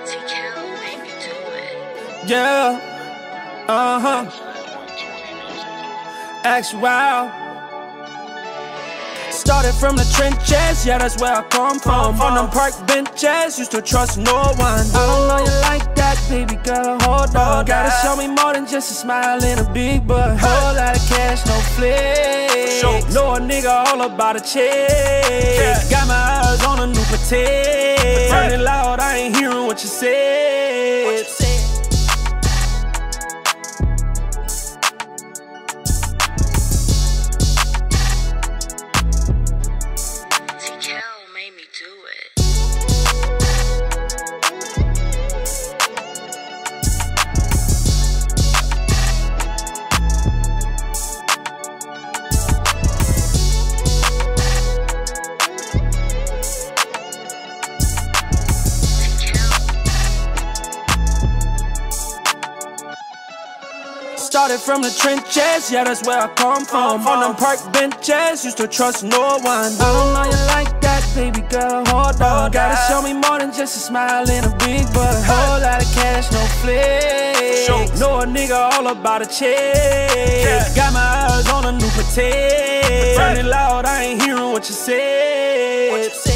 Yeah, Actual. Started from the trenches, yeah, that's where I come from. On them park benches, used to trust no one. I don't know you like that, baby girl, hold on. Gotta show me more than just a smile and a big butt. Whole lot of cash, no flex. Know a nigga all about a check. Got my eyes on a new potato. Running loud, I ain't hearing what you said. Started from the trenches, yeah, that's where I come from. On them park benches, used to trust no one. I don't know you like that, baby girl, hold on. Gotta show me more than just a smile and a big butt. Whole lot of cash, no flex. Know a nigga all about a check. Got my eyes on a new potato. Running loud, I ain't hearing what you said.